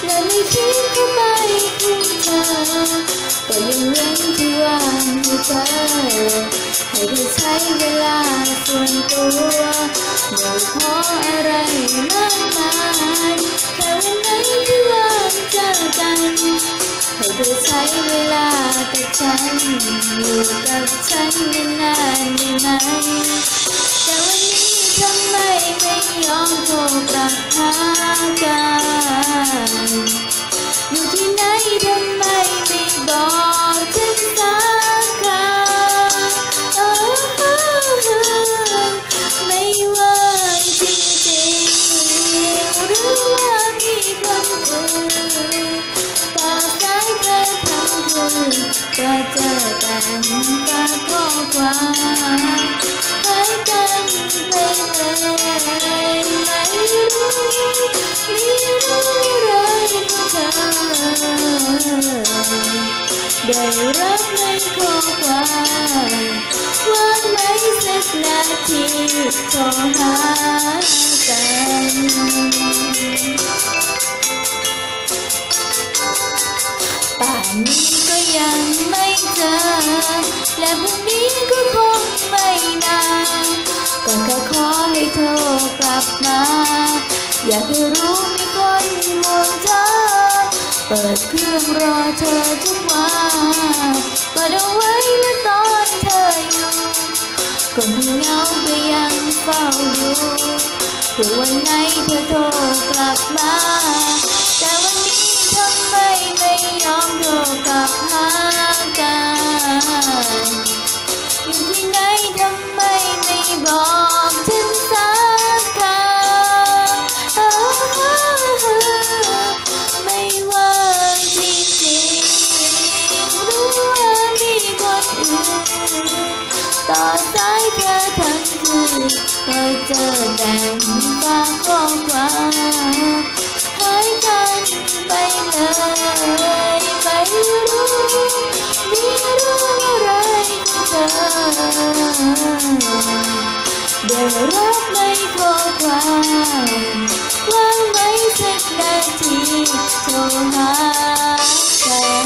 และไม่คิดเข้าไปถึงเธอก็ยังเว้นที่ว่างให้เธอให้ได้ใช้เวลาส่วนตัวไม่ขออะไรมากมายแค่วันไหนที่ว่างเจอกันให้ได้ใช้เวลากับฉันอยู่กับฉันนานๆได้ไหมแต่วันนี้ทำไมไม่ยอมโทรกลับหากันอยู่ที่ไหนทำไมไม่บอกฉันสักคำไม่ว่างจริงๆหรือว่ามีคนอื่นต่อสายเธอทั้งคืนก็เจอแต่ฝากข้อความหายกันไปเลยไม่รู้อะไรของเธอได้รับในข้อความว่างไหมสักนาทีโทรหากันป่านนี้ก็ยังไม่เจอและพรุ่งนี้ก็คงไม่นานก็แค่ขอให้โทรกลับมาอยากให้รู้มีคนห่วงเธอเปิดเครื่องรอเธอทุกวันเปิดเอาไว้เมื่อตอนเธออยู่ก็ไม่เหงาก็ยังเฝ้าอยู่เพื่อวันไหนเธอโทรกลับมาแต่วันนี้ทำไมไม่ยอมโทรกลับหากันอยู่ที่ไหนทำไมไม่บอกฉันสักคำไม่ว่างจริงๆรู้ว่ามีคนอื่นต่อสายเธอทั้งคืนก็เจอแต่ฝากข้อความหายกันไปเลยไม่รู้มีเรื่องอะไรของเธอได้รับในข้อความว่างไหมสักนาทีโทรหากัน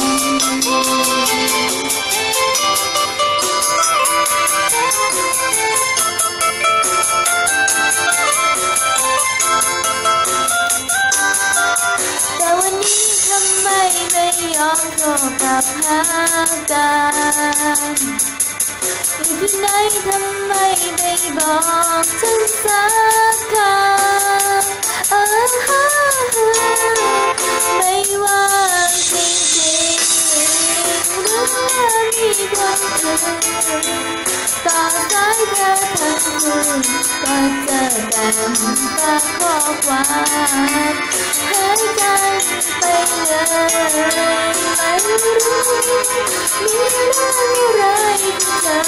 แต่วันนี้ทำไมไม่ยอมโทรกลับหากันอยู่ที่ไหนทำไมไม่บอกฉันสักคำไม่ว่างจริงๆหรือว่ามีคนอื่นต่อสายเธอทั้งคืนก็เจอแต่ฝากข้อความหายกันไปเลยไม่รู้มีเรื่องอะไรของเธอ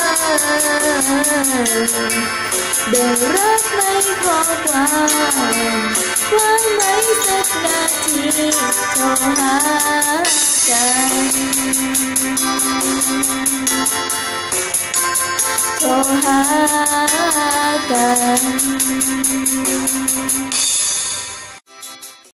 ได้รับในข้อความว่างไหมสักนาทีโทรหากันโทรหากัน